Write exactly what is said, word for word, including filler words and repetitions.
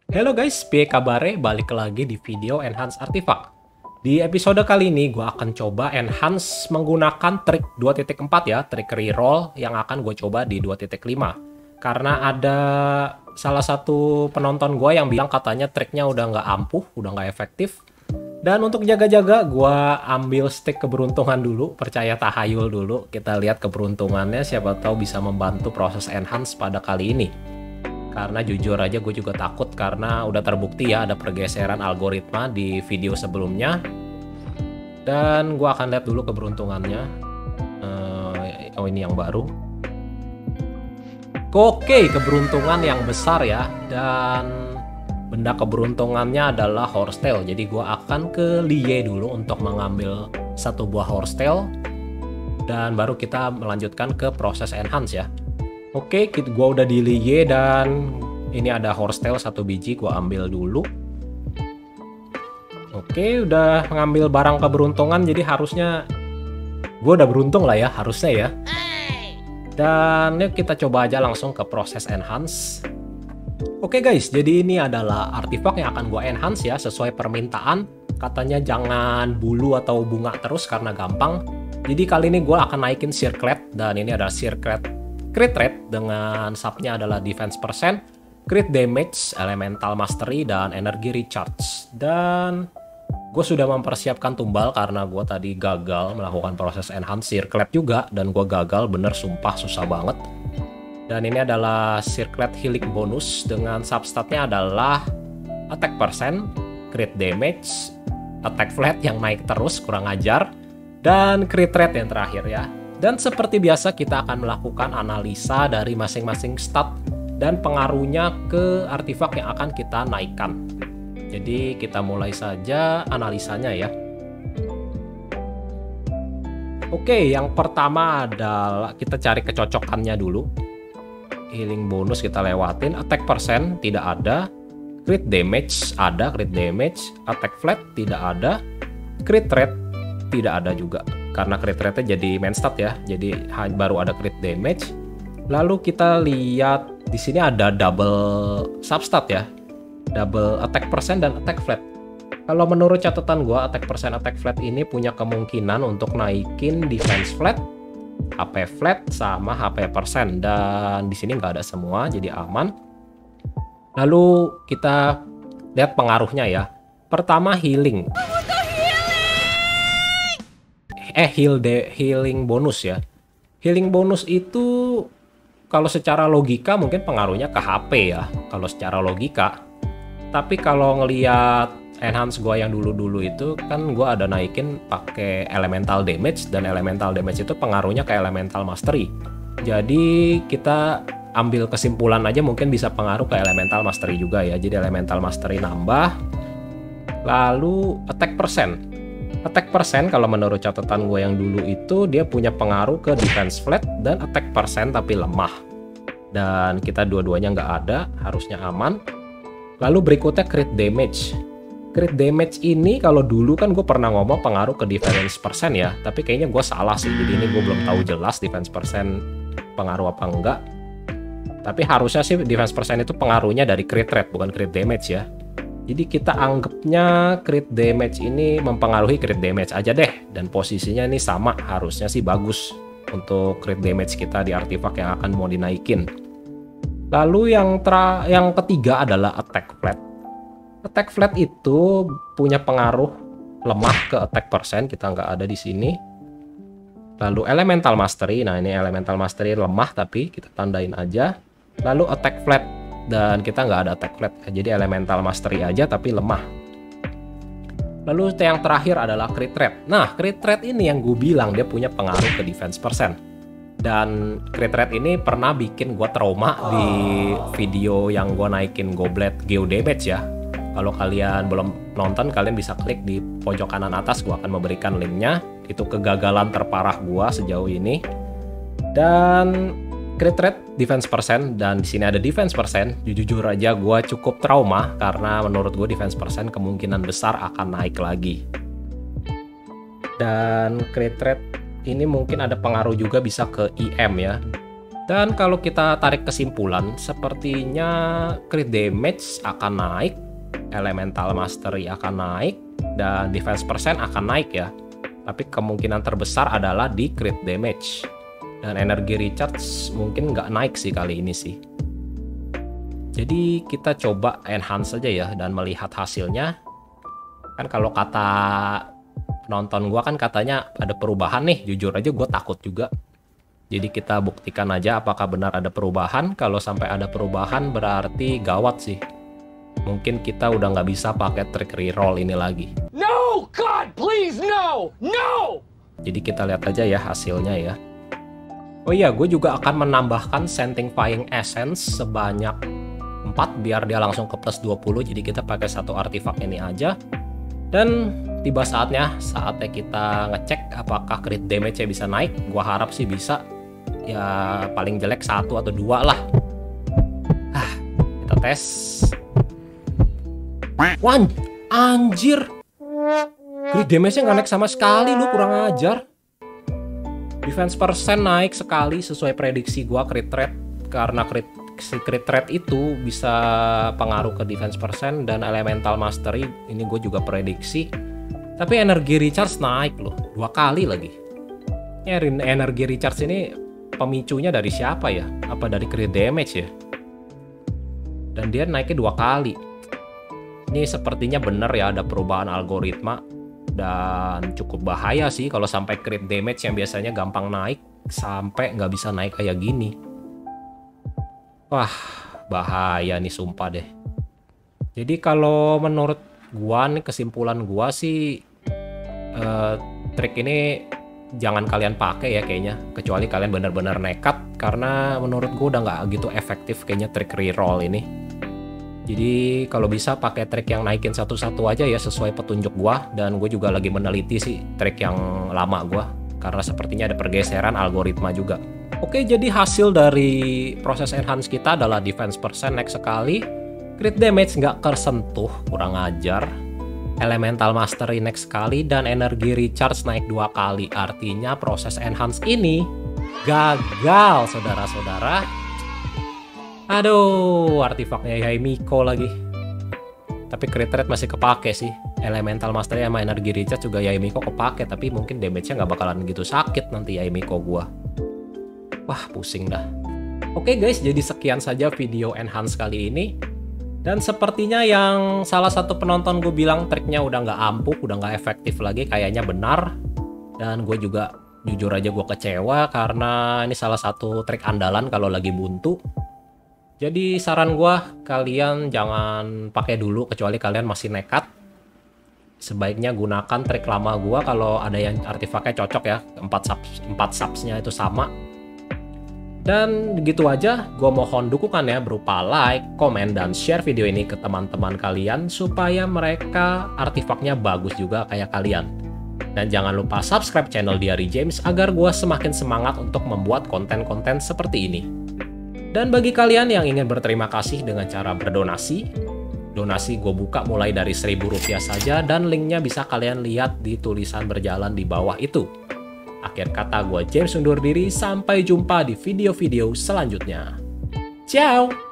Halo guys, piye kabare? Balik lagi di video Enhance Artifact. Di episode kali ini gue akan coba enhance menggunakan trik dua titik empat ya, trik reroll yang akan gue coba di dua titik lima. Karena ada salah satu penonton gue yang bilang katanya triknya udah nggak ampuh, udah nggak efektif. Dan untuk jaga-jaga gue ambil stick keberuntungan dulu, percaya tahayul dulu. Kita lihat keberuntungannya, siapa tahu bisa membantu proses enhance pada kali ini. Karena jujur aja gue juga takut karena udah terbukti ya ada pergeseran algoritma di video sebelumnya. Dan gue akan lihat dulu keberuntungannya. Uh, oh ini yang baru. Oke, keberuntungan yang besar ya. Dan benda keberuntungannya adalah horsetail. Jadi gue akan ke Lie dulu untuk mengambil satu buah horsetail. Dan baru kita melanjutkan ke proses enhance ya. Oke, gue udah di Lie dan ini ada horsetail satu biji, gue ambil dulu. Oke, udah mengambil barang keberuntungan, jadi harusnya gue udah beruntung lah ya, harusnya ya. Dan yuk kita coba aja langsung ke proses enhance. Oke guys, jadi ini adalah artifak yang akan gue enhance ya, sesuai permintaan. Katanya jangan bulu atau bunga terus karena gampang. Jadi kali ini gue akan naikin circlet, dan ini adalah circlet crit rate dengan subnya adalah defense percent, crit damage, elemental mastery, dan energy recharge. Dan gue sudah mempersiapkan tumbal karena gue tadi gagal melakukan proses enhance circlet juga, dan gue gagal bener, sumpah susah banget. Dan ini adalah circlet healing bonus dengan substatnya adalah attack percent, crit damage, attack flat yang naik terus kurang ajar, dan crit rate yang terakhir ya. Dan seperti biasa kita akan melakukan analisa dari masing-masing stat dan pengaruhnya ke artifak yang akan kita naikkan. Jadi kita mulai saja analisanya ya. Oke, yang pertama adalah kita cari kecocokannya dulu. Healing bonus kita lewatin, attack percent tidak ada, crit damage ada, crit damage, attack flat tidak ada, crit rate tidak ada juga. Karena crit rate-nya jadi main stat ya, jadi baru ada crit damage. Lalu kita lihat di sini ada double substat ya, double attack percent dan attack flat. Kalau menurut catatan gue, attack percent attack flat ini punya kemungkinan untuk naikin defense flat, H P flat sama H P percent, dan di sini nggak ada semua, jadi aman. Lalu kita lihat pengaruhnya ya. Pertama healing. Eh heal de healing bonus ya. Healing bonus itu kalau secara logika mungkin pengaruhnya ke H P ya, kalau secara logika. Tapi kalau ngelihat enhance gua yang dulu-dulu itu kan gua ada naikin pakai elemental damage, dan elemental damage itu pengaruhnya ke elemental mastery. Jadi kita ambil kesimpulan aja mungkin bisa pengaruh ke elemental mastery juga ya. Jadi elemental mastery nambah. Lalu attack percent. Attack percent kalau menurut catatan gue yang dulu itu dia punya pengaruh ke defense flat dan attack percent tapi lemah. Dan kita dua-duanya nggak ada, harusnya aman. Lalu berikutnya crit damage. Crit damage ini kalau dulu kan gue pernah ngomong pengaruh ke defense percent ya, tapi kayaknya gue salah sih. Jadi ini gue belum tahu jelas defense percent pengaruh apa enggak. Tapi harusnya sih defense percent itu pengaruhnya dari crit rate bukan crit damage ya. Jadi kita anggapnya crit damage ini mempengaruhi crit damage aja deh. Dan posisinya ini sama, harusnya sih bagus untuk crit damage kita di artifak yang akan mau dinaikin. Lalu yang tra yang ketiga adalah attack flat. Attack flat itu punya pengaruh lemah ke attack percent, kita nggak ada di sini. Lalu elemental mastery, nah ini elemental mastery lemah tapi kita tandain aja. Lalu attack flat, dan kita nggak ada attack flat, jadi elemental mastery aja tapi lemah. Lalu yang terakhir adalah crit rate. Nah, crit rate ini yang gue bilang dia punya pengaruh ke defense percent. Dan crit rate ini pernah bikin gue trauma di video yang gue naikin goblet geo damage ya. Kalau kalian belum nonton, kalian bisa klik di pojok kanan atas, gue akan memberikan linknya. Itu kegagalan terparah gue sejauh ini. Dan crit rate, defense percent, dan di sini ada defense percent. Jujur aja gue cukup trauma karena menurut gue defense percent kemungkinan besar akan naik lagi. Dan crit rate ini mungkin ada pengaruh juga bisa ke I M ya. Dan kalau kita tarik kesimpulan, sepertinya crit damage akan naik, elemental mastery akan naik, dan defense persen akan naik ya. Tapi kemungkinan terbesar adalah di crit damage. Dan energi recharge mungkin nggak naik sih kali ini sih. Jadi kita coba enhance saja ya dan melihat hasilnya. Kan kalau kata penonton gua kan katanya ada perubahan nih, jujur aja gue takut juga. Jadi kita buktikan aja apakah benar ada perubahan. Kalau sampai ada perubahan berarti gawat sih. Mungkin kita udah nggak bisa pakai trik reroll ini lagi. No, God, please, no, no! Jadi kita lihat aja ya hasilnya ya. Oh iya, gue juga akan menambahkan Sanctifying Essence sebanyak empat biar dia langsung ke plus dua puluh. Jadi kita pakai satu artefak ini aja. Dan tiba saatnya, saatnya kita ngecek apakah crit damage-nya bisa naik. Gua harap sih bisa. Ya paling jelek satu atau dua lah. Ah, kita tes. Wan, anjir. Crit damage-nya nggak naik sama sekali, lu kurang ajar. Defense persen naik sekali sesuai prediksi gua crit rate. Karena crit, si crit rate itu bisa pengaruh ke defense persen dan elemental mastery. Ini gue juga prediksi. Tapi energi recharge naik loh, dua kali lagi. Ya, energi recharge ini pemicunya dari siapa ya? Apa dari crit damage ya? Dan dia naiknya dua kali. Ini sepertinya bener ya ada perubahan algoritma. Dan cukup bahaya sih kalau sampai crit damage yang biasanya gampang naik sampai nggak bisa naik kayak gini. Wah, bahaya nih sumpah deh. Jadi kalau menurut gua nih, kesimpulan gua sih eh, trik ini jangan kalian pakai ya kayaknya, kecuali kalian benar-benar nekat, karena menurut gua udah nggak gitu efektif kayaknya trik reroll ini. Jadi kalau bisa pakai trik yang naikin satu-satu aja ya sesuai petunjuk gua, dan gue juga lagi meneliti sih trik yang lama gua karena sepertinya ada pergeseran algoritma juga. Oke, jadi hasil dari proses enhance kita adalah defense persen naik sekali, crit damage nggak tersentuh, kurang ajar, elemental mastery naik sekali, dan energi recharge naik dua kali. Artinya proses enhance ini gagal, saudara-saudara. Aduh, artefaknya Yaimiko lagi. Tapi crit rate masih kepake sih. Elemental mastery sama energi recharge juga Yaimiko kepake, tapi mungkin damage-nya nggak bakalan gitu sakit nanti Yaimiko gua. Wah, pusing dah. Oke guys, jadi sekian saja video enhance kali ini. Dan sepertinya yang salah satu penonton gue bilang triknya udah nggak ampuh, udah nggak efektif lagi, kayaknya benar. Dan gue juga jujur aja gue kecewa karena ini salah satu trik andalan kalau lagi buntu. Jadi saran gue, kalian jangan pakai dulu kecuali kalian masih nekat. Sebaiknya gunakan trik lama gue kalau ada yang artefaknya cocok ya, empat subs, empat subsnya itu sama. Dan gitu aja, gue mohon dukungannya berupa like, komen, dan share video ini ke teman-teman kalian supaya mereka artefaknya bagus juga kayak kalian. Dan jangan lupa subscribe channel Diary James agar gue semakin semangat untuk membuat konten-konten seperti ini. Dan bagi kalian yang ingin berterima kasih dengan cara berdonasi, donasi gue buka mulai dari seribu rupiah saja dan linknya bisa kalian lihat di tulisan berjalan di bawah itu. Akhir kata, gue James undur diri, sampai jumpa di video-video selanjutnya. Ciao!